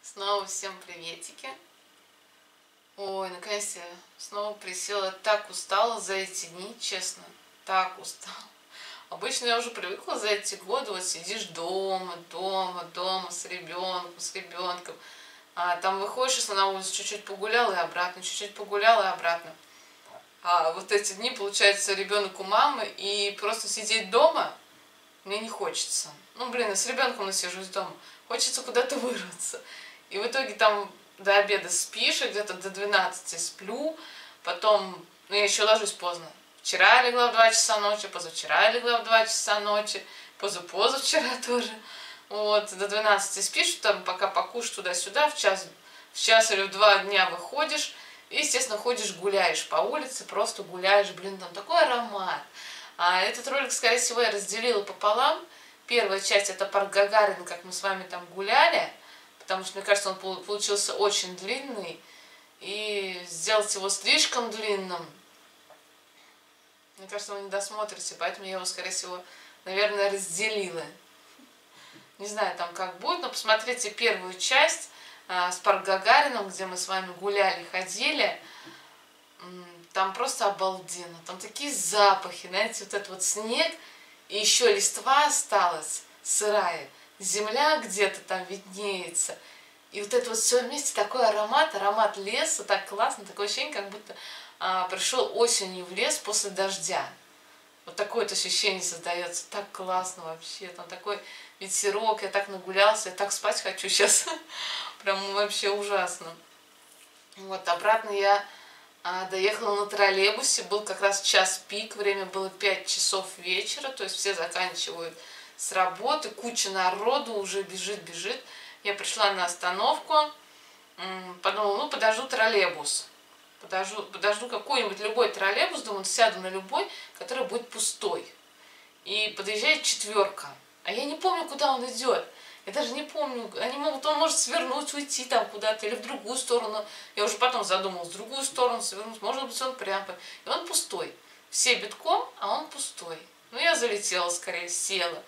Снова всем приветики. Ой, наконец-то я снова присела. Так устала за эти дни, честно. Так устала. Обычно я уже привыкла за эти годы, вот сидишь дома с ребенком. А там выходишь, если на улицу чуть-чуть погулял и обратно, чуть-чуть погулял и обратно. А вот эти дни, получается, ребенок у мамы, и просто сидеть дома мне не хочется. Ну, блин, я с ребенком насижусь дома. Хочется куда-то вырваться. И в итоге там до обеда спишь, и где-то до 12 сплю. Потом, ну, я еще ложусь поздно. Вчера я легла в 2 часа ночи, позавчера я легла в 2 часа ночи, позавчера тоже. Вот, до 12 спишь, там пока покушаешь туда-сюда, в час или в 2 дня выходишь. И, естественно, ходишь, гуляешь по улице, просто гуляешь, блин, там такой аромат. А этот ролик, скорее всего, я разделила пополам. Первая часть — это парк Гагарина, как мы с вами там гуляли, потому что, мне кажется, он получился очень длинный, и сделать его слишком длинным, мне кажется, вы не досмотрите, поэтому я его, скорее всего, наверное, разделила. Не знаю, там как будет, но посмотрите первую часть с парк Гагарином, где мы с вами гуляли, ходили. Там просто обалденно, там такие запахи, знаете, вот этот вот снег, и еще листва осталась сырая, земля где-то там виднеется, и вот это вот все вместе, такой аромат леса, так классно, такое ощущение, как будто пришел осенью в лес после дождя. Вот такое вот ощущение создается, так классно вообще, там такой ветерок, я так нагулялся, я так спать хочу сейчас, прям вообще ужасно. Вот, обратно я доехала на троллейбусе, был как раз час пик, время было 5 часов вечера, то есть все заканчивают с работы, куча народу уже бежит. Я пришла на остановку, подумала, ну подожду троллейбус, подожду какой-нибудь любой троллейбус, думаю, сяду на любой, который будет пустой. И подъезжает 4, а я не помню, куда он идет. Я даже не помню, он может свернуть, уйти там куда-то или в другую сторону. Я уже потом задумалась, в другую сторону свернуть, может быть, он прям. И он пустой. Все битком, а он пустой. Ну, я залетела скорее, села.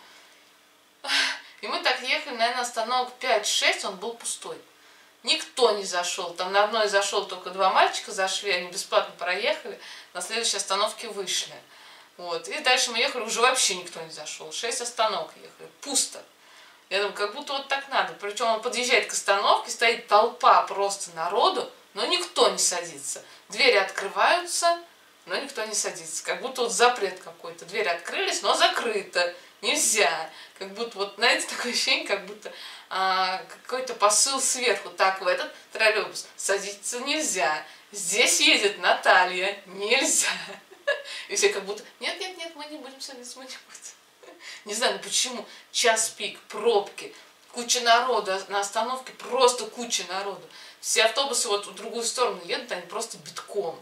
И мы так ехали, наверное, остановок 5-6, он был пустой. Никто не зашел. Там на одной зашел только 2 мальчика зашли, они бесплатно проехали, на следующей остановке вышли. Вот. И дальше мы ехали, уже вообще никто не зашел. 6 остановок ехали, пусто. Я думаю, как будто вот так надо. Причем он подъезжает к остановке, стоит толпа просто народу, но никто не садится. Двери открываются, но никто не садится. Как будто вот запрет какой-то. Двери открылись, но закрыто. Нельзя. Как будто, вот, знаете, такое ощущение, как будто какой-то посыл сверху. Так, в этот троллейбус садиться нельзя. Здесь едет Наталья. Нельзя. И все как будто, нет, мы не будем садиться, мы не будем. Не знаю, ну почему. Час пик, пробки, куча народу на остановке, просто куча народу. Все автобусы вот в другую сторону едут, они просто битком.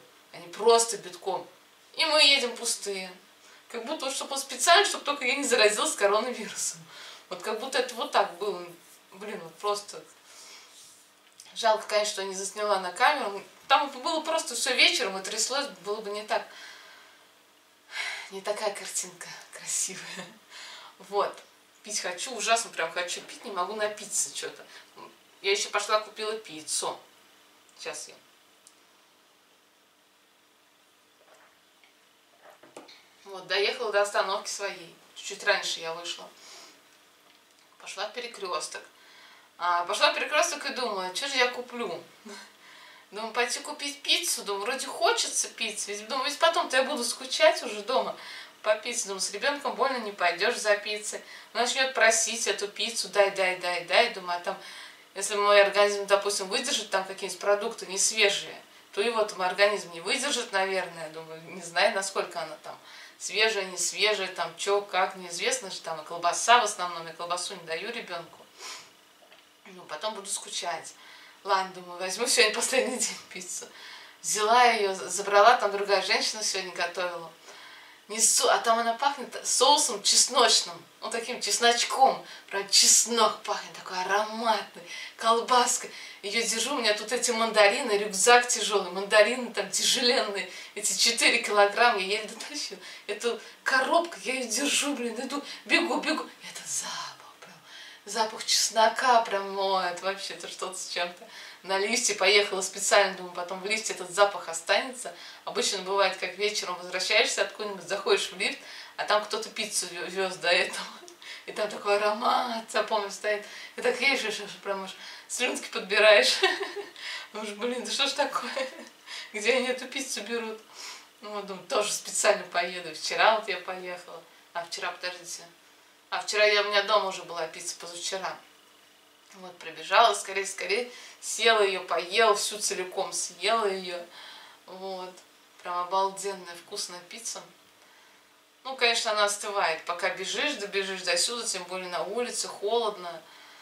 И мы едем пустые. Как будто вот, чтобы специально, чтобы только я не заразилась коронавирусом. Вот как будто это вот так было. Блин, вот просто. Жалко, конечно, что я не засняла на камеру. Там было просто все вечером и тряслось, было бы не так. Не такая картинка красивая. Вот. Пить хочу, ужасно прям хочу пить, не могу напиться что-то. Я еще пошла купила пиццу. Сейчас я. Вот, доехала до остановки своей. Чуть-чуть раньше я вышла. Пошла в Перекресток. Пошла в Перекресток и думала, что же я куплю? Думаю, пойти купить пиццу. Думаю, вроде хочется пиццы. Думаю, ведь потом-то я буду скучать уже дома по пицце. Думаю, с ребенком больно не пойдешь за пиццей. Он начнет просить эту пиццу, дай. Думаю, а там, если мой организм, допустим, выдержит там какие-нибудь продукты не свежие, то и вот мой организм не выдержит, наверное. Думаю, не знаю, насколько она там свежая, не свежая, там что, как, неизвестно же, там и колбаса в основном, я колбасу не даю ребенку. Ну, потом буду скучать. Ладно, думаю, возьму сегодня последний день пиццу. Взяла ее, забрала, там другая женщина сегодня готовила. Несу, а там она пахнет соусом чесночным, ну таким чесночком. Прям чеснок пахнет, такой ароматный, колбаска. Ее держу, у меня тут эти мандарины, рюкзак тяжелый, мандарины там тяжеленные, эти 4 килограмма, я еле дотащила. Эту коробку, я ее держу, блин, иду, бегу. Это запах прям. запах чеснока прям, ну, это вообще это что-то с чем-то. На лифте поехала специально, думаю, потом в лифте этот запах останется. Обычно бывает, как вечером возвращаешься откуда-нибудь, заходишь в лифт, а там кто-то пиццу вез до этого. И там такой аромат, запомнил, стоит. И так едешь, прям аж слюнки подбираешь. Думаешь, блин, да что ж такое? Где они эту пиццу берут? Ну, вот, думаю, тоже специально поеду. Вчера вот я поехала. А вчера, подождите. А вчера у меня дома уже была пицца, позавчера. Вот, прибежала, скорее, села ее, поела, всю целиком съела ее. Вот. Прям обалденная, вкусная пицца. Ну, конечно, она остывает. Пока добежишь до сюда, тем более на улице, холодно.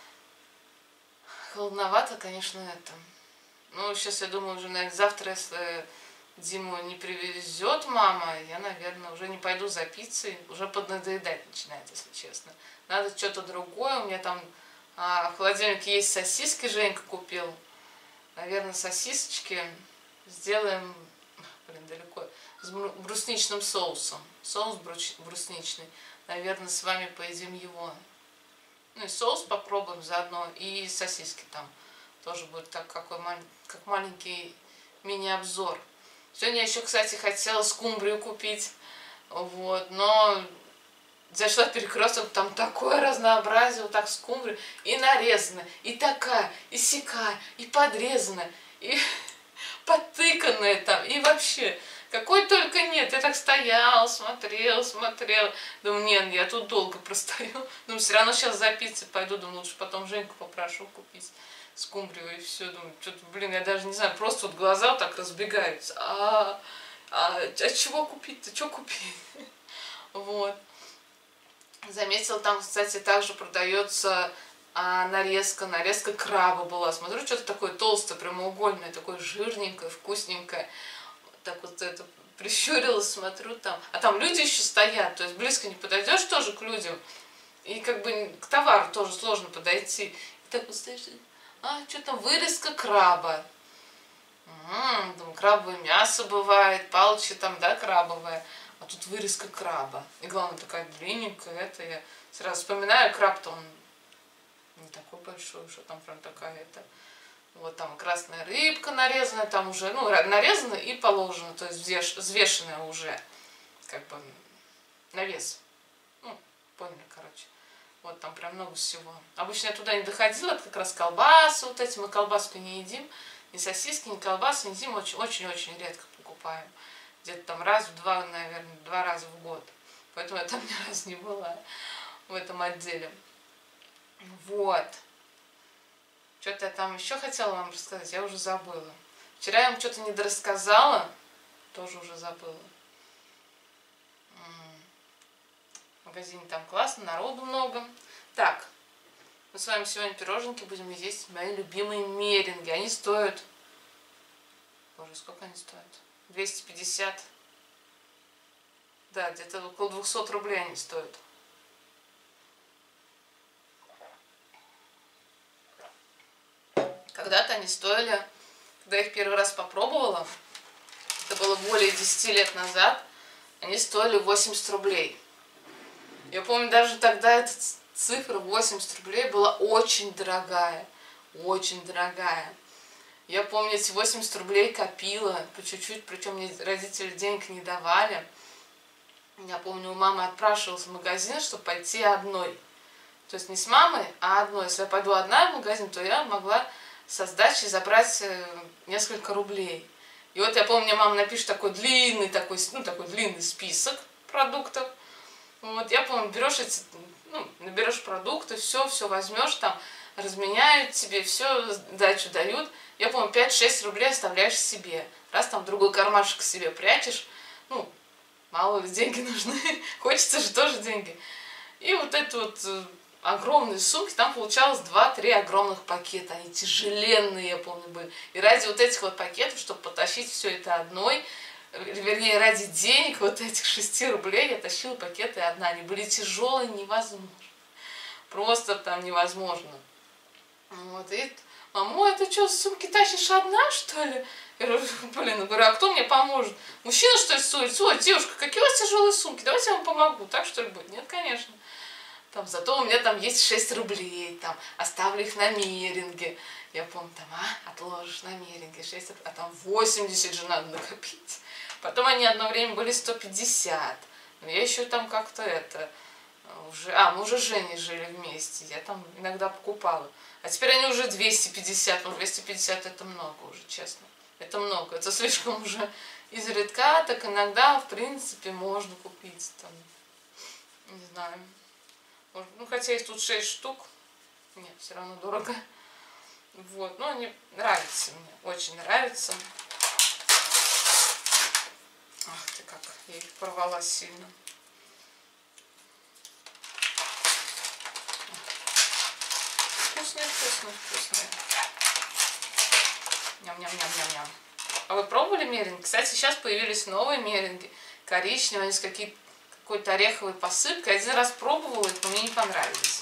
Холодновато, конечно, это. Ну, сейчас, я думаю, уже, наверное, завтра, если Диму не привезет мама, я, наверное, уже не пойду за пиццей. Уже поднадоедать начинает, если честно. Надо что-то другое. У меня там в холодильнике есть сосиски, Женька купил. Наверное, сосисочки сделаем, блин, далеко, с брусничным соусом. Соус брусничный. Наверное, с вами поедим его. Ну и соус попробуем заодно, и сосиски там. Тоже будет так, как маленький мини-обзор. Сегодня я еще, кстати, хотела скумбрию купить. Вот, но зашла в перекресток, там такое разнообразие, вот так скумбрия. И нарезанная, и такая, и сякая, и подрезанная, и потыканная там, и вообще. Какой только нет. Я так стояла, смотрела. Думаю, нет, я тут долго простою. Думаю, все равно сейчас за пиццей пойду. Думаю, лучше потом Женьку попрошу купить скумбрию и все. Думаю, что-то, блин, я даже не знаю, просто вот глаза вот так разбегаются. А чего купить-то? Что купить? Вот. Заметила, там, кстати, также продается нарезка краба была. Смотрю, что-то такое толстое, прямоугольное, такое жирненькое, вкусненькое. Так вот это прищурилась, смотрю там. А там люди еще стоят, то есть близко не подойдешь тоже к людям. И как бы к товару тоже сложно подойти. И так вот стоишь, что там, вырезка краба. Думаю, крабовое мясо бывает, палочки там, да, крабовое. А тут вырезка краба. И главное, такая длинненькая, это я сразу вспоминаю, краб-то он не такой большой, что там прям такая это. Вот там красная рыбка нарезанная, там уже, ну, нарезана и положена, то есть взвешенная уже, как бы, на вес. Ну, поняли, короче. Вот там прям много всего. Обычно я туда не доходила, это как раз колбасы вот эти, мы колбаску не едим, ни сосиски, ни колбасы не едим, очень-очень редко покупаем. Где-то там наверное, два раза в год. Поэтому я там ни разу не была в этом отделе. Вот. Что-то я там еще хотела вам рассказать, я уже забыла. Вчера я вам что-то недорассказала, тоже уже забыла. В магазине там классно, народу много. Так, мы с вами сегодня пироженки будем есть, мои любимые меринги. Они стоят... Боже, сколько они стоят? 250. Да, где-то около 200 рублей они стоят. Когда-то они стоили, когда я их первый раз попробовала, это было более 10 лет назад, они стоили 80 рублей. Я помню, даже тогда эта цифра 80 рублей была очень дорогая. Очень дорогая. Я помню, эти 80 рублей копила по чуть-чуть, причем мне родители денег не давали. Я помню, у мамы отпрашивалась в магазин, чтобы пойти одной. То есть не с мамой, а одной. Если я пойду одна в магазин, то я могла со сдачей забрать несколько рублей. И вот я помню, мне мама напишет такой длинный список продуктов. Вот, я помню, наберешь продукты, все возьмешь, там разменяют тебе, все, сдачу дают. Я помню, 5-6 рублей оставляешь себе. Раз там в другой кармашек себе прячешь, ну, мало ли, деньги нужны, хочется же тоже деньги. И вот это вот огромные сумки, там получалось 2-3 огромных пакета, они тяжеленные, я помню, были. И ради вот этих вот пакетов, чтобы потащить все это одной, вернее, ради денег, вот этих 6 рублей, я тащила пакеты одна, они были тяжелые, невозможно, просто там невозможно. Вот, и мама, это что, сумки тащишь одна, что ли? Я говорю, блин, а кто мне поможет? Мужчина, что ли, с улицы? Ой, девушка, какие у вас тяжелые сумки, давайте я вам помогу, так что ли будет? Нет, конечно. Там, зато у меня там есть 6 рублей, там, оставлю их на миринге. Я помню, там, отложишь на миринге 6 рублей, а там 80 же надо накопить. Потом они одно время были 150. Но я еще там как-то уже... мы уже с Женей жили вместе, я там иногда покупала. А теперь они уже 250, 250 это много уже, честно. Это много, это слишком уже изредка, так иногда, в принципе, можно купить там, не знаю. Хотя есть тут 6 штук, нет, все равно дорого. Вот, но они нравятся мне, очень нравятся. Ах ты как, я их порвала сильно. Вкусные, вкусные, вкусные. Ням-ням-ням-ням-ням. А вы пробовали меринги? Кстати, сейчас появились новые меринги. Коричневые, они с какой-то ореховой посыпкой. Один раз пробовала их, но мне не понравились.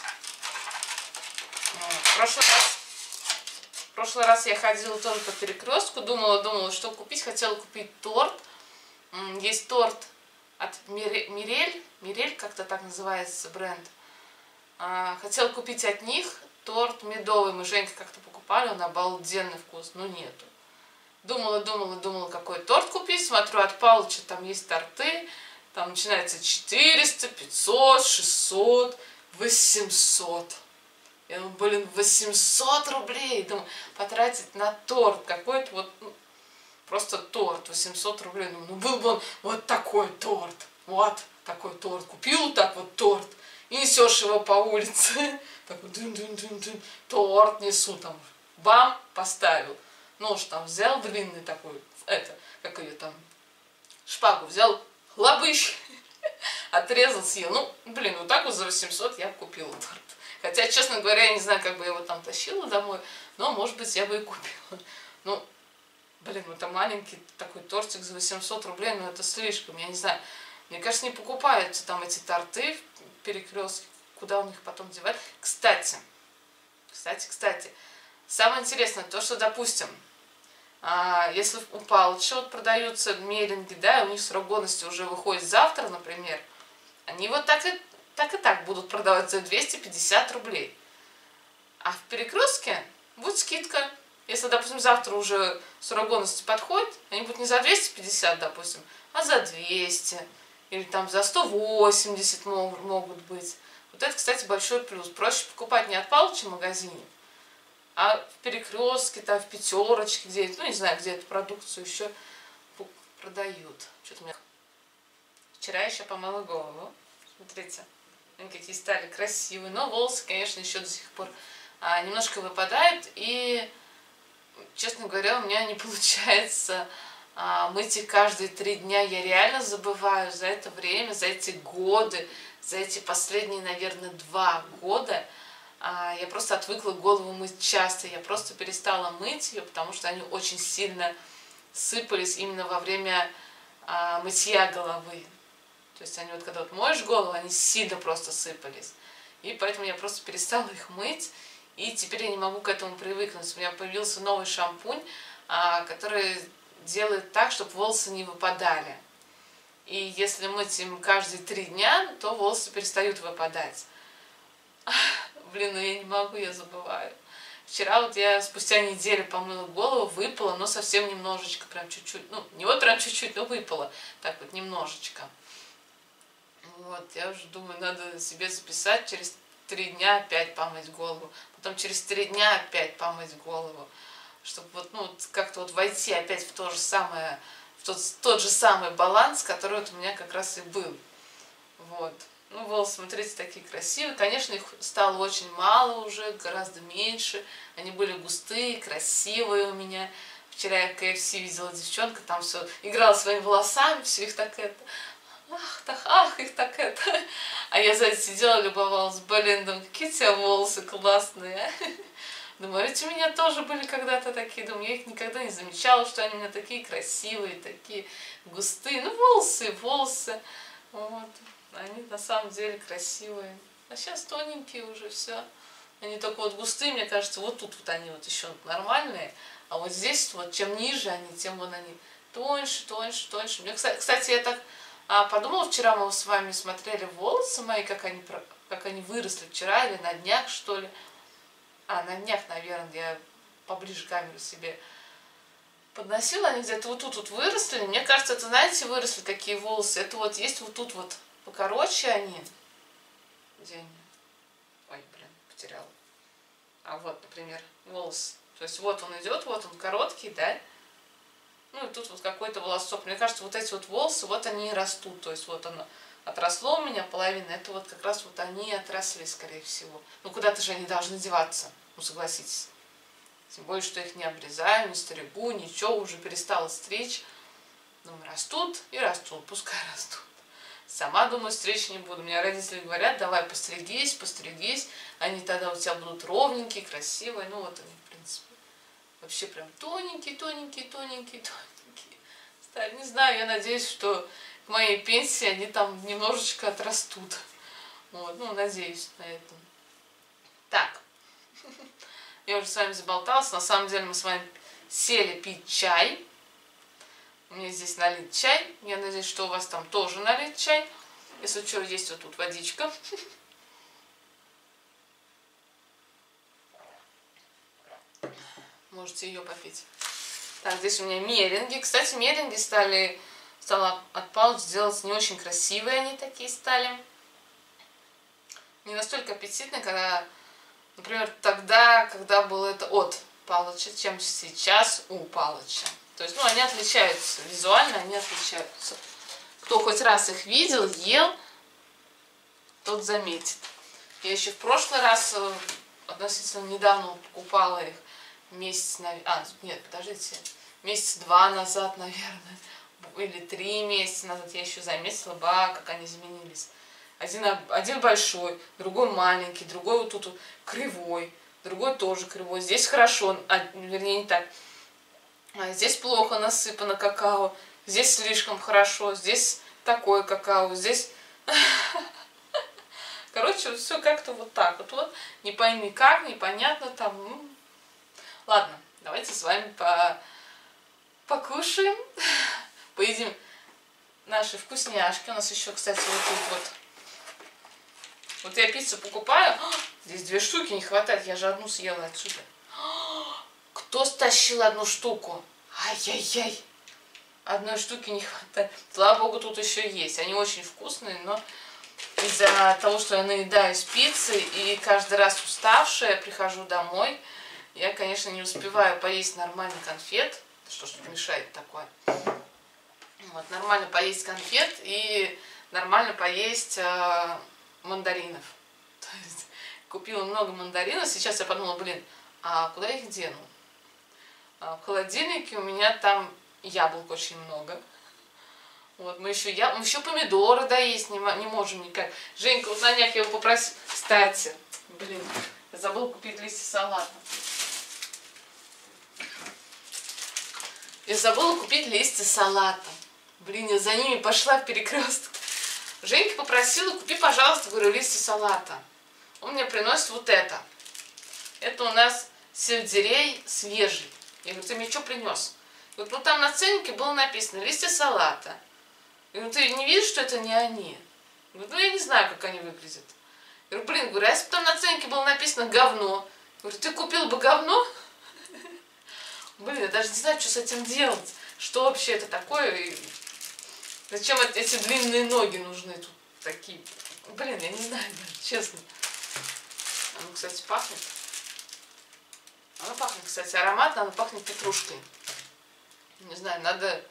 В прошлый раз я ходила тоже по Перекрестку, думала, что купить. Хотела купить торт. Есть торт от Мирель, как-то так называется бренд. Хотела купить от них торт медовый. Мы Женька как-то покупали, он обалденный вкус, но нету. Думала, какой торт купить. Смотрю, от Палыча там есть торты. Там начинается 400, 500, 600, 800. Я думаю, 800 рублей. Думаю, потратить на торт какой-то вот, просто торт, 800 рублей. Думаю, был бы он вот такой торт. Вот такой торт. Купил так вот торт. И несешь его по улице. Такой дын-дын-дын-дын. Торт несу там. Бам, поставил. Нож там взял длинный такой, как ее там, шпагу взял, лобыш, отрезал, съел. Вот так вот за 800 я купила торт. Хотя, честно говоря, я не знаю, как бы я его там тащила домой, но, может быть, я бы и купила. Это маленький такой тортик за 800 рублей, это слишком, я не знаю. Мне кажется, не покупаются там эти торты в Перекрестке, куда у них потом девать. Кстати, самое интересное, то, что, допустим, если у Палыча продаются меринги, да, у них срок годности уже выходит завтра, например, они вот так и так будут продавать за 250 рублей. А в Перекрестке будет скидка. Если, допустим, завтра уже срок годности подходит, они будут не за 250, допустим, а за 200. Или там за 180 могут быть. Вот это, кстати, большой плюс. Проще покупать не от Палыча в магазине, а в Перекрестке, там, в Пятерочке, где-то, не знаю, где эту продукцию еще продают. Что-то у меня... Вчера еще помыла голову. Смотрите, они какие стали красивые. Но волосы, конечно, еще до сих пор немножко выпадают. И, честно говоря, у меня не получается мыть их каждые 3 дня. Я реально забываю за это время, за эти годы, за эти последние, наверное, 2 года. Я просто отвыкла голову мыть часто. Я просто перестала мыть ее, потому что они очень сильно сыпались именно во время мытья головы. То есть они вот когда моешь голову, они сильно просто сыпались. И поэтому я просто перестала их мыть. И теперь я не могу к этому привыкнуть. У меня появился новый шампунь, который делает так, чтобы волосы не выпадали. И если мыть им каждые 3 дня, то волосы перестают выпадать. Я не могу, я забываю. Вчера вот я спустя неделю помыла голову, выпала, но совсем немножечко, прям чуть-чуть. Не вот прям чуть-чуть, но выпала. Так вот, немножечко. Вот, я уже думаю, надо себе записать, через 3 дня опять помыть голову. Потом через 3 дня опять помыть голову. Чтобы как-то войти опять в то же самое, в тот же самый баланс, который у меня как раз и был. Вот. Волосы, смотрите, такие красивые. Конечно, их стало очень мало уже, гораздо меньше. Они были густые, красивые у меня. Вчера я в КФС видела девчонка, там все играла своими волосами, все их так их так А я сзади сидела, любовалась, думаю, какие у тебя волосы классные. Думаю, ведь у меня тоже были когда-то такие, думаю, я их никогда не замечала, что они у меня такие красивые, такие густые. Волосы. Вот. Они на самом деле красивые. А сейчас тоненькие уже все. Они только густые, мне кажется, тут они еще нормальные. А вот здесь, чем ниже они, тем они тоньше. Мне, кстати, я так подумала, вчера мы с вами смотрели волосы мои, как как они выросли вчера или на днях, что ли. А, на днях, наверное, я поближе камеру себе подносила, они где-то вот тут вот выросли. Мне кажется, это, знаете, выросли какие волосы. Это вот есть вот тут вот покороче они. Где они? Ой, блин, потеряла. А вот, например, волос. То есть вот он идет, вот он короткий, да? Ну и тут вот какой-то волосок. Мне кажется, вот эти вот волосы, вот они и растут. То есть вот оно отросло у меня половина, это вот как раз вот они и отросли, скорее всего. Ну куда-то же они должны деваться, ну согласитесь. Тем более, что их не обрезаю, не стригу, ничего, уже перестала стричь. Думаю, растут и растут, пускай растут. Сама, думаю, стричь не буду. Мне родители говорят, давай постригись, постригись. Они тогда у тебя будут ровненькие, красивые. Ну вот они, в принципе, вообще прям тоненькие, тоненькие, тоненькие, тоненькие. Стали. Не знаю, я надеюсь, что к моей пенсии они там немножечко отрастут. Вот, ну, надеюсь на это. Так. Я уже с вами заболталась. На самом деле мы с вами сели пить чай. У меня здесь налит чай. Я надеюсь, что у вас там тоже налит чай. Если что, есть вот тут водичка. Можете ее попить. Так, здесь у меня меренги. Кстати, меренги стала от Палыч делать не очень красивые. Они такие стали. Не настолько аппетитные, когда, например, тогда, когда было это от Палыча, чем сейчас у Палыча. То есть, ну, они отличаются, визуально они отличаются. Кто хоть раз их видел, ел, тот заметит. Я еще в прошлый раз, относительно недавно покупала их месяц, нет, подождите, месяца 2 назад, наверное, или 3 месяца назад, я еще заметила, как они изменились. Один большой, другой маленький, другой вот тут вот кривой, другой тоже кривой. Здесь хорошо, вернее не так. Здесь плохо насыпано какао, здесь слишком хорошо, здесь такое какао, здесь... Короче, все как-то вот так вот. Не пойми как, непонятно там. Ладно, давайте с вами покушаем, поедим наши вкусняшки. У нас еще, кстати, вот тут вот. Вот я пиццу покупаю, здесь 2 штуки не хватает, я же одну съела отсюда. Кто стащил одну штуку? Ай-яй-яй. Одной штуки не хватает. Слава богу, тут еще есть. Они очень вкусные, но из-за того, что я наедаюсь пиццей и каждый раз уставшая, прихожу домой, я, конечно, не успеваю поесть нормально конфет. Что ж тут мешает такое? Вот, нормально поесть конфет и нормально поесть мандаринов. То есть купила много мандаринов. Сейчас я подумала, блин, а куда я их дену? В холодильнике у меня там яблок очень много. Вот, мы еще помидоры доесть не можем никак. Женька, вот на днях я его попросила. Кстати, блин, я забыла купить листья салата. Я забыла купить листья салата. Блин, я за ними пошла в перекресток. Женька попросила, купи, пожалуйста, говорю, листья салата. Он мне приносит вот это. Это у нас сельдерей свежий. Я говорю, ты мне что принес? Вот, ну там на ценнике было написано листья салата. Я говорю, ты не видишь, что это не они? Говорю, ну я не знаю, как они выглядят. Я говорю, блин, говорю, а если бы там на ценнике было написано говно? Я говорю, ты купил бы говно? Блин, я даже не знаю, что с этим делать. Что вообще это такое? И зачем эти длинные ноги нужны тут такие? Блин, я не знаю, честно. Оно, кстати, пахнет. Оно пахнет, кстати, ароматно, оно пахнет петрушкой. Не знаю, надо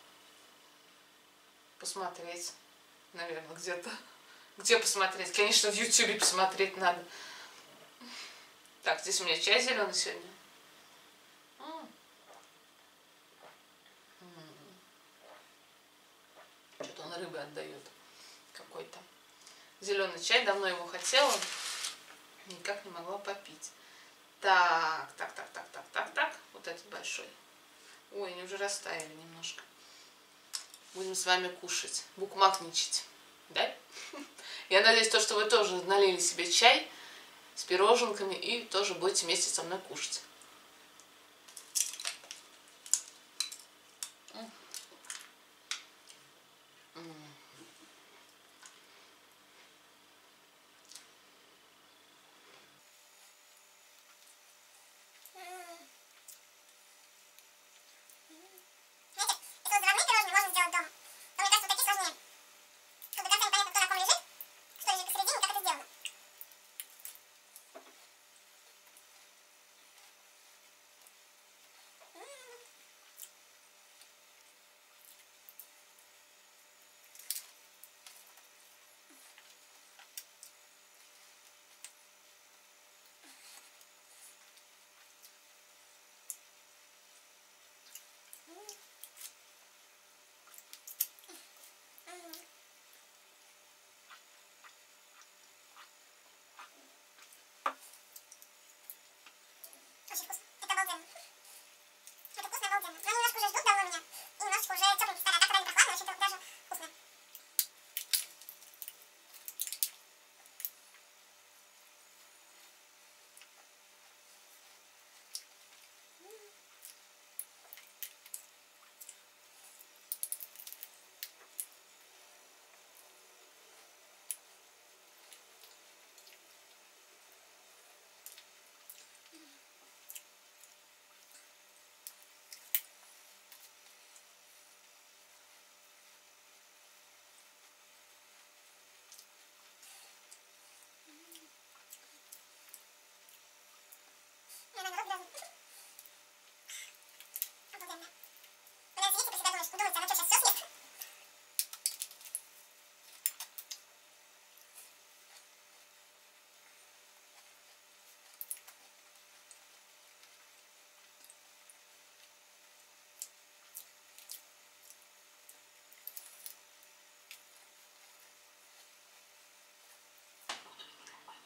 посмотреть, наверное, где-то. Где посмотреть? Конечно, в YouTube посмотреть надо. Так, здесь у меня чай зеленый сегодня. Что-то он рыбы отдает какой-то. Зеленый чай, давно его хотела, никак не могла попить. Так. Вот этот большой. Ой, они уже растаяли немножко. Будем с вами кушать, букмакничать. Да? Я надеюсь, что вы тоже налили себе чай с пироженками и тоже будете вместе со мной кушать.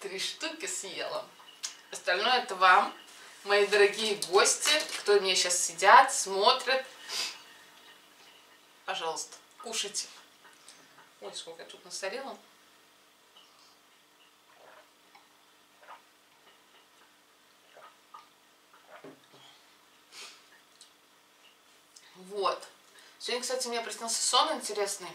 3 штуки съела. Остальное это вам, мои дорогие гости, кто меня сейчас сидят, смотрят. Пожалуйста, кушайте. Ой, сколько я тут насолила. Вот. Сегодня, кстати, мне приснился сон интересный.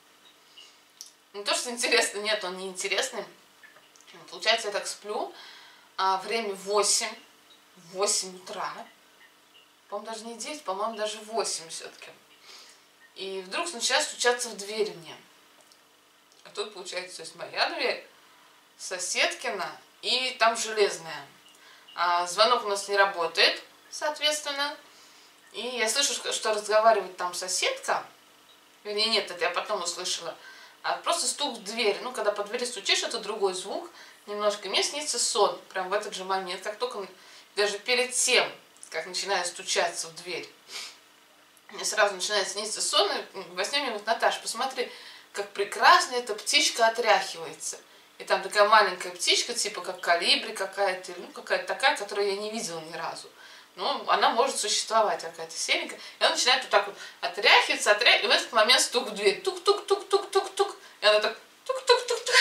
Не то, что интересный, нет, он не интересный. Получается, я так сплю, а время 8 утра. По-моему, даже не 9, по-моему, даже 8 все-таки. И вдруг начинает стучаться в дверь мне. А тут, получается, то есть моя дверь, соседкина и там железная. А звонок у нас не работает, соответственно. И я слышу, что разговаривает там соседка. Вернее, нет, это я потом услышала. А просто стук в дверь. Ну, когда по двери стучишь, это другой звук. Немножко. Мне снится сон. Прям в этот же момент. Как только, даже перед тем, как начинает стучаться в дверь, мне сразу начинает сниться сон. И во сне мне говорит: Наташа, посмотри, как прекрасно эта птичка отряхивается. И там такая маленькая птичка, типа как колибри какая-то, ну, какая-то такая, которую я не видела ни разу. Ну, она может существовать, какая-то серенькая. И она начинает вот так вот отряхиваться, и в этот момент стук в дверь. Тук-тук-тук-тук-тук-тук. И она так тук-тук-тук-тук.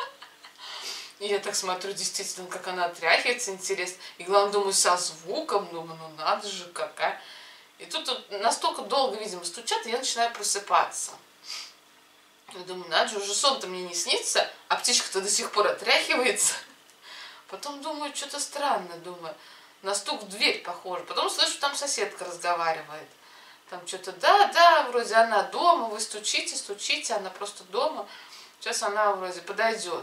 И я так смотрю, действительно, как она отряхивается, интересно. И главное, думаю, со звуком, думаю, ну надо же, какая. И тут вот настолько долго, видимо, стучат, и я начинаю просыпаться. Я думаю, надо же, уже сон-то мне не снится, а птичка-то до сих пор отряхивается. Потом думаю, что-то странное, думаю. На стук в дверь похоже. Потом слышу, там соседка разговаривает. Там что-то, да, вроде она дома, вы стучите, она просто дома. Сейчас она вроде подойдет.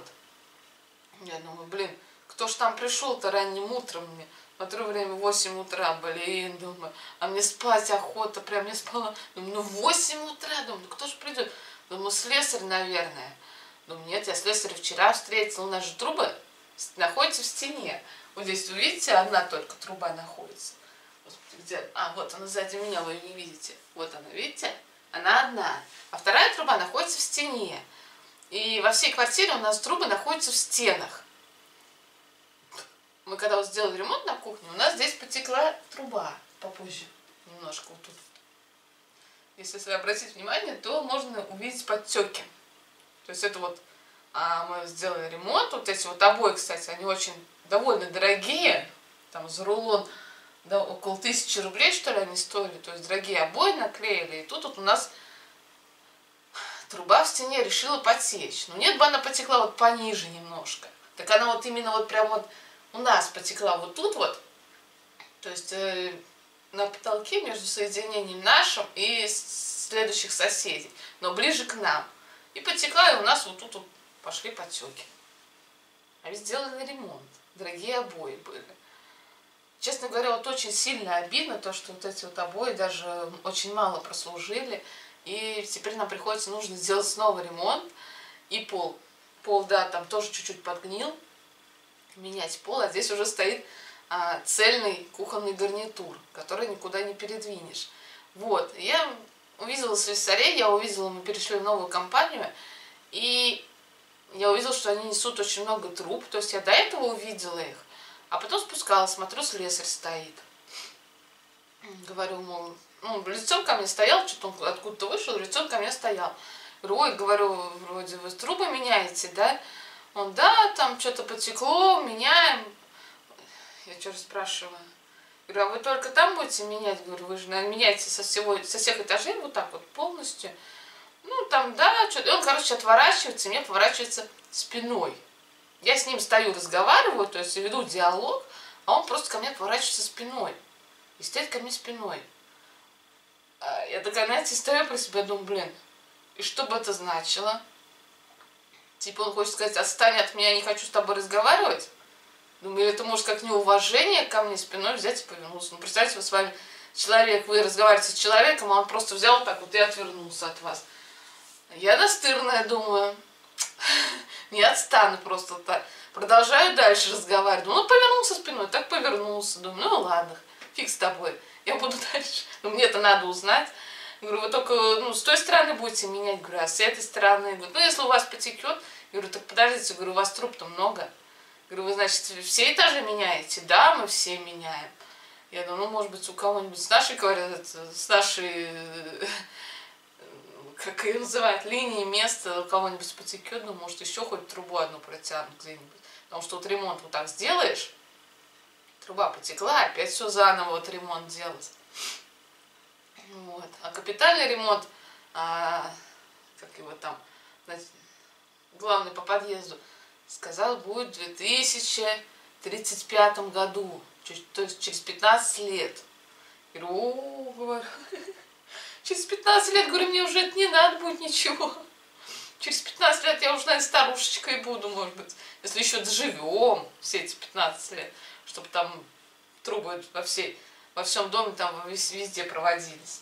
Я думаю, блин, кто ж там пришел-то ранним утром мне? Смотрю, время 8 утра, блин, думаю. А мне спать охота, прям я спала. Думаю, ну 8 утра, думаю, ну кто же придет? Думаю, слесарь, наверное. Думаю, нет, я слесаря вчера встретила. У нас же трубы находятся в стене. Вот здесь, вы видите, одна только труба находится. Господи, где? А, вот она сзади меня, вы ее не видите. Вот она, видите? Она одна. А вторая труба находится в стене. И во всей квартире у нас трубы находятся в стенах. Мы когда вот сделали ремонт на кухне, у нас здесь потекла труба попозже. Немножко вот тут. Если обратить внимание, то можно увидеть подтеки. То есть это вот мы сделали ремонт. Вот эти вот обои, кстати, они очень довольно дорогие. Там за рулон да, около 1000 рублей, что ли, они стоили. То есть дорогие обои наклеили. И тут вот у нас труба в стене решила потечь. Но нет бы она потекла вот пониже немножко. Так она вот именно вот прям вот у нас потекла вот тут вот. То есть на потолке между соединением нашим и следующих соседей. Но ближе к нам. И потекла, и у нас вот тут вот пошли потеки. А ведь сделали ремонт. Дорогие обои были. Честно говоря, вот очень сильно обидно то, что вот эти вот обои даже очень мало прослужили. И теперь нам приходится, нужно сделать снова ремонт. И пол. Пол, да, там тоже чуть-чуть подгнил. Менять пол. А здесь уже стоит цельный кухонный гарнитур, который никуда не передвинешь. Вот. Я увидела слесарей, мы перешли в новую компанию. И я увидела, что они несут очень много труб. То есть я до этого увидела их. А потом спускалась, смотрю, слесарь стоит. Говорю, мол, ну, лицом ко мне стоял, что-то он откуда-то вышел, лицом ко мне стоял. Говорю, ой, говорю, вроде вы трубы меняете, да? Он, да, там что-то потекло, меняем. Я что-то спрашиваю. Говорю, а вы только там будете менять? Говорю, вы же, наверное, меняете со всех этажей вот так вот полностью. Ну, там, да, что-то. И он, короче, отворачивается, и мне поворачивается спиной. Я с ним стою, разговариваю, то есть веду диалог, а он просто ко мне поворачивается спиной. И стоит ко мне спиной. Я такая, знаете, стою про себя, думаю, блин, и что бы это значило? Типа он хочет сказать, отстань от меня, не хочу с тобой разговаривать? Думаю, или это может как неуважение ко мне спиной взять и повернуться. Ну, представьте, вы с вами человек, вы разговариваете с человеком, а он просто взял так вот и отвернулся от вас. Я настырная, думаю, не отстану просто так. Продолжаю дальше разговаривать. Ну, повернулся спиной, так повернулся. Думаю, ну ладно, фиг с тобой, я буду дальше. Но мне это надо узнать. Говорю, вы только с той стороны будете менять, говорю, а с этой стороны. Говорю, ну, если у вас потекет, говорю, так подождите, говорю, у вас труб-то много. Говорю, вы, значит, все этажи меняете? Да, мы все меняем. Я думаю, ну, может быть, у кого-нибудь с нашей, говорят, с нашей, как ее называют, линии места, у кого-нибудь потекет, ну, может, еще хоть трубу одну протянут где-нибудь. Потому что вот ремонт вот так сделаешь, труба потекла, опять все заново вот ремонт делать. Вот. А капитальный ремонт, как его там, знаете, главный по подъезду, сказал, будет в 2035 году, то есть через 15 лет. Я говорю, о, говорю, через 15 лет, говорю, мне уже это не надо будет ничего. Через 15 лет я уже, наверное, старушечкой буду, может быть, если еще доживем все эти 15 лет, чтобы там трубы во всем доме там везде проводились.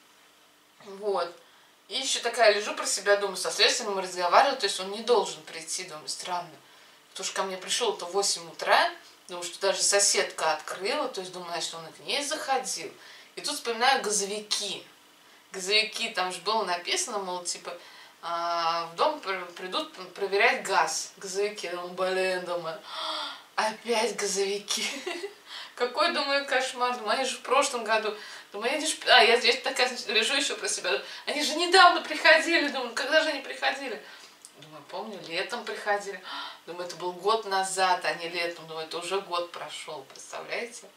Вот. И еще такая лежу про себя, думаю, со следствием разговаривала, то есть он не должен прийти, думаю, странно. Потому что ко мне пришел-то в 8 утра, думаю, что даже соседка открыла, то есть думаю, значит, он и к ней заходил. И тут вспоминаю газовики. Газовики, там же было написано, мол, типа, в дом придут проверять газ. Газовики, я думаю, опять газовики. Какой, думаю, кошмар. Думаю, они же в прошлом году. Думаю, я здесь такая лежу еще про себя. Они же недавно приходили. Думаю, когда же они приходили? Думаю, помню, летом приходили. Думаю, это был год назад, а не летом. Думаю, это уже год прошел, представляете?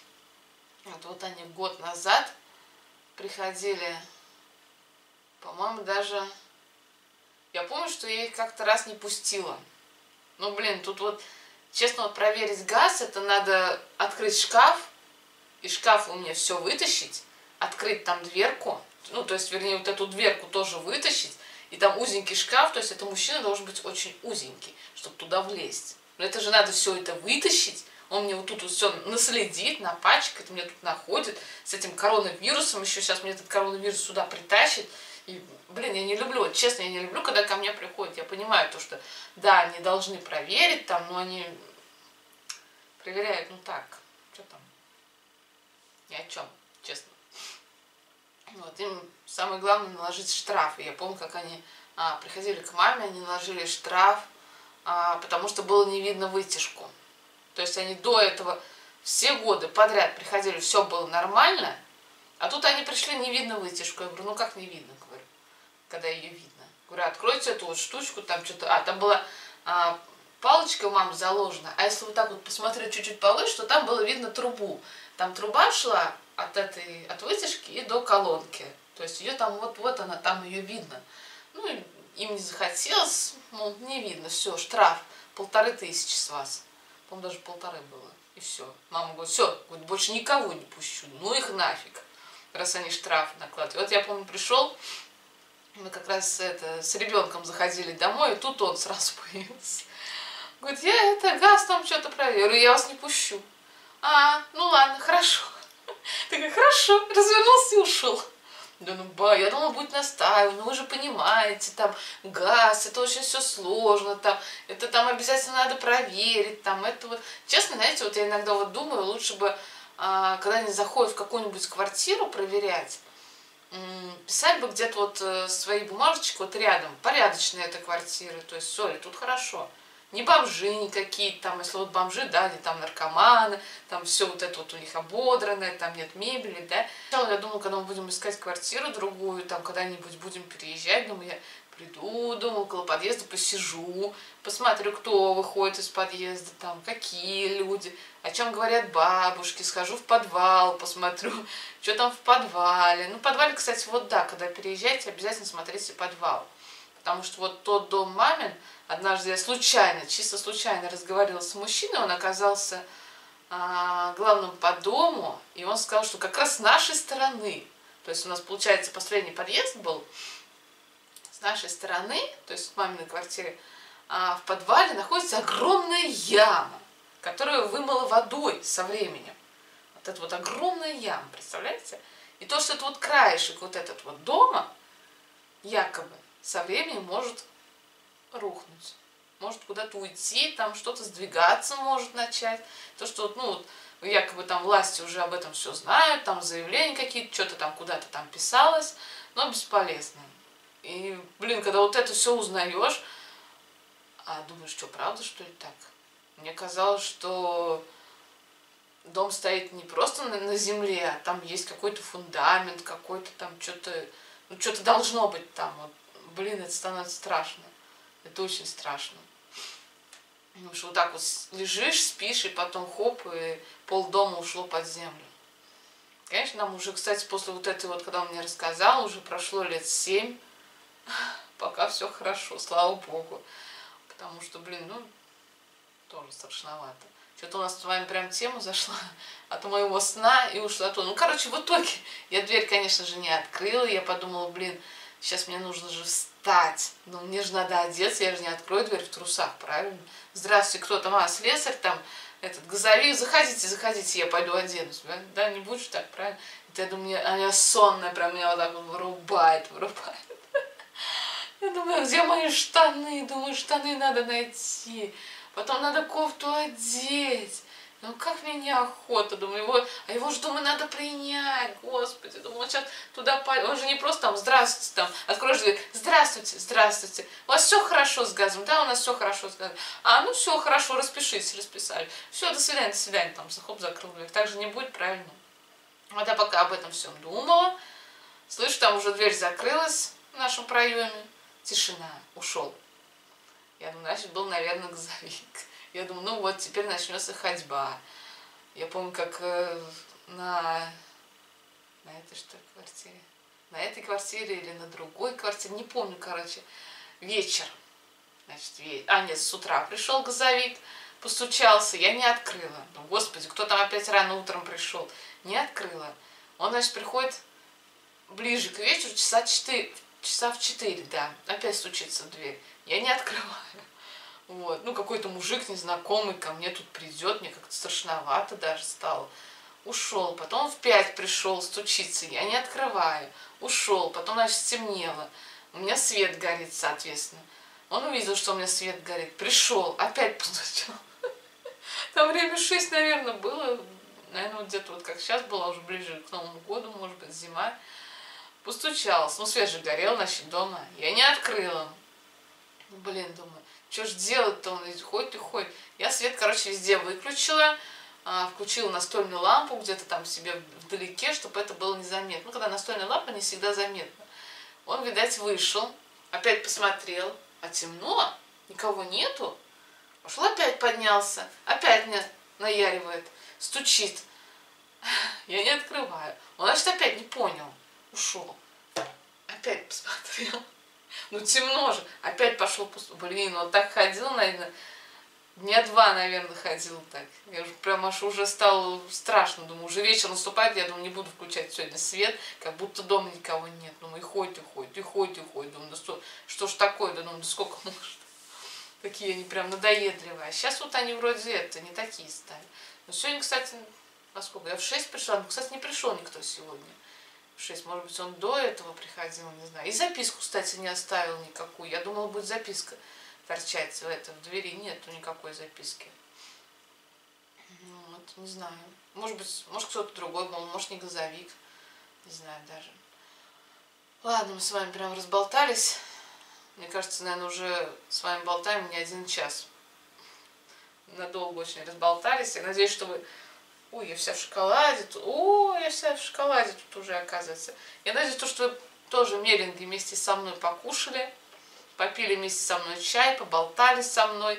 Вот они год назад приходили. По-моему, даже... Я помню, что я их как-то раз не пустила. Ну, блин, тут вот... Честно, вот проверить газ, это надо открыть шкаф, из шкафа у меня все вытащить, открыть там дверку, ну, то есть, вернее, вот эту дверку тоже вытащить, и там узенький шкаф, то есть, это мужчина должен быть очень узенький, чтобы туда влезть. Но это же надо все это вытащить, он мне вот тут вот все наследит, напачкает, мне тут находит, с этим коронавирусом, еще сейчас мне этот коронавирус сюда притащит. И, блин, я не люблю, честно, я не люблю, когда ко мне приходят. Я понимаю то, что, да, они должны проверить там, но они проверяют, ну так, что там, ни о чем, честно. Вот, им самое главное наложить штраф. И я помню, как они приходили к маме, они наложили штраф, потому что было не видно вытяжку. То есть они до этого все годы подряд приходили, все было нормально, а тут они пришли, не видно вытяжку. Я говорю, ну как не видно, говорю, когда ее видно. Говорю, откройте эту вот штучку, там что-то... там была палочка у мамы заложена, а если вот так вот посмотреть чуть-чуть повыше, то там было видно трубу. Там труба шла от вытяжки и до колонки. То есть ее там, вот она, там ее видно. Ну, им не захотелось, мол, не видно, все, штраф, 1500 с вас. По-моему, даже 1500 было. И все. Мама говорит, все, больше никого не пущу, ну их нафиг, раз они штраф накладывают. Вот я помню, пришел, мы как раз с ребенком заходили домой, и тут он сразу появился. Говорит, я газ там что-то проверю, я вас не пущу. Ну ладно, хорошо. Такая, хорошо, развернулся и ушел. Да ну я думала, будет настаивать, но вы же понимаете, там газ, это очень все сложно, там, это там обязательно надо проверить, там, это вот. Честно, знаете, вот я иногда вот думаю, лучше бы, когда они заходят в какую-нибудь квартиру проверять, писать бы где-то вот свои бумажечки вот рядом, порядочная эта квартира, то есть, сори, тут хорошо. Не бомжи никакие, там, если вот бомжи, да, они там наркоманы, там все вот это вот у них ободранное, там нет мебели, да. Сначала я думала, когда мы будем искать квартиру другую, там, когда-нибудь будем переезжать, думаю, я приду, думаю, около подъезда посижу, посмотрю, кто выходит из подъезда, там, какие люди, о чем говорят бабушки, схожу в подвал, посмотрю, что там в подвале. Ну, в подвале, кстати, вот да, когда переезжаете, обязательно смотрите подвал. Потому что вот тот дом мамин, однажды я случайно, чисто случайно разговаривала с мужчиной, он оказался главным по дому, и он сказал, что как раз с нашей стороны, то есть у нас, получается, последний подъезд был, с нашей стороны, то есть в маминой квартире, в подвале находится огромная яма, которую вымыла водой со временем. Вот это вот огромная яма, представляете? И то, что это вот краешек вот этот вот дома, якобы, со временем может рухнуть, может куда-то уйти, там что-то сдвигаться может начать. То, что, ну, якобы там власти уже об этом все знают, там заявления какие-то, что-то там куда-то там писалось, но бесполезно. И, блин, когда вот это все узнаешь, думаешь, что, правда, что ли, так? Мне казалось, что дом стоит не просто на земле, а там есть какой-то фундамент, какой-то там что-то, ну что-то должно быть там. Вот. Блин, это становится страшно. Это очень страшно. Потому что вот так вот лежишь, спишь, и потом хоп, и полдома ушло под землю. Конечно, нам уже, кстати, после вот этой вот, когда он мне рассказал, уже прошло лет 7, пока все хорошо, слава богу. Потому что, блин, ну, тоже страшновато. Что-то у нас с вами прям тема зашла от моего сна и ушла то. Ну, короче, в итоге я дверь, конечно же, не открыла. Я подумала, блин, сейчас мне нужно же встать. Ну, мне же надо одеться, я же не открою дверь в трусах, правильно? Здравствуйте, кто там? А, слесарь там, этот газовик, заходите, заходите, я пойду оденусь. Да, не будешь так, правильно? Это, я думаю, я сонная, прям меня вот так вот вырубает. Я думаю, где мои штаны? Думаю, штаны надо найти. Потом надо кофту одеть. Ну как мне неохота, думаю, его же, думаю, надо принять, господи, думаю, он сейчас туда пойдет, он же не просто там, здравствуйте, там, откроешь дверь, здравствуйте, здравствуйте, у вас все хорошо с газом, да, у нас все хорошо с газом, а, ну все хорошо, распишитесь, расписали, все, до свидания, там, хоп, закрыл дверь, так же не будет, правильно? Вот я пока об этом всем думала, слышу, там уже дверь закрылась в нашем проеме, тишина, ушел. Я думаю, значит, был, наверное, газовик. Я думаю, ну вот, теперь начнется ходьба. Я помню, как на этой, что ли, квартире? На этой квартире или на другой квартире, не помню, короче, вечер. Значит, нет, с утра пришел газовик, постучался, я не открыла. Ну, господи, кто там опять рано утром пришел? Не открыла. Он, значит, приходит ближе к вечеру, часа в 4, да, опять стучится в дверь. Я не открываю. Вот. Ну, какой-то мужик незнакомый ко мне тут придет, мне как-то страшновато даже стало. Ушел, потом в 5 пришел стучиться, я не открываю. Ушел, потом, значит, стемнело. У меня свет горит, соответственно. Он увидел, что у меня свет горит, пришел, опять постучал. Там время 6, наверное, было. Наверное, вот где-то вот как сейчас было, уже ближе к Новому году, может быть, зима. Постучался, ну, свет же горел, значит, дома. Я не открыла. Блин, думаю, что ж делать-то, он ходит и ходит. Я свет, короче, везде выключила, включила настольную лампу где-то там себе вдалеке, чтобы это было незаметно. Ну, когда настольная лампа, не всегда заметно. Он, видать, вышел, опять посмотрел, а темно, никого нету. Пошел, опять поднялся, опять мне наяривает, стучит. Я не открываю. Он, значит, опять не понял, ушел. Опять посмотрел. Ну, темно же. Опять пошел пустой. Блин, он так ходил, наверное, дня 2, наверное, ходил так. Я уже прям аж уже стало страшно. Думаю, уже вечер наступает, я думаю, не буду включать сегодня свет, как будто дома никого нет. Думаю, и ходит, и ходит, и ходит, и ходит. Думаю, да что ж такое? Да, думаю, да сколько может? Такие они прям надоедливые. А сейчас вот они вроде это, не такие стали. Но сегодня, кстати, во сколько? Я в 6 пришла. Ну, кстати, не пришел никто сегодня. 6, может быть, он до этого приходил, не знаю. И записку, кстати, не оставил никакую. Я думала, будет записка торчать в двери. Нету никакой записки. Ну, вот, не знаю. Может быть, может кто-то другой был, может, не газовик. Не знаю даже. Ладно, мы с вами прям разболтались. Мне кажется, наверное, уже с вами болтаем не 1 час. Надолго очень разболтались. Я надеюсь, что вы... Ой, я вся в шоколаде. Ой, я вся в шоколаде тут уже, оказывается. Я надеюсь, что вы тоже меленги вместе со мной покушали, попили вместе со мной чай, поболтали со мной.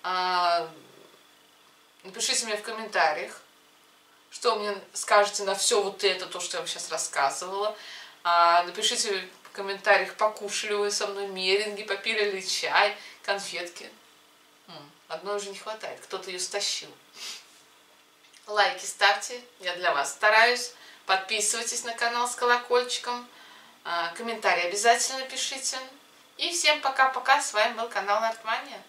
Напишите мне в комментариях, что вы мне скажете на все вот это, то, что я вам сейчас рассказывала. Напишите в комментариях, покушали вы со мной меренги, попили ли чай, конфетки. Одной уже не хватает, кто-то ее стащил. Лайки ставьте, я для вас стараюсь. Подписывайтесь на канал с колокольчиком. Комментарии обязательно пишите. И всем пока-пока. С вами был канал Артмания.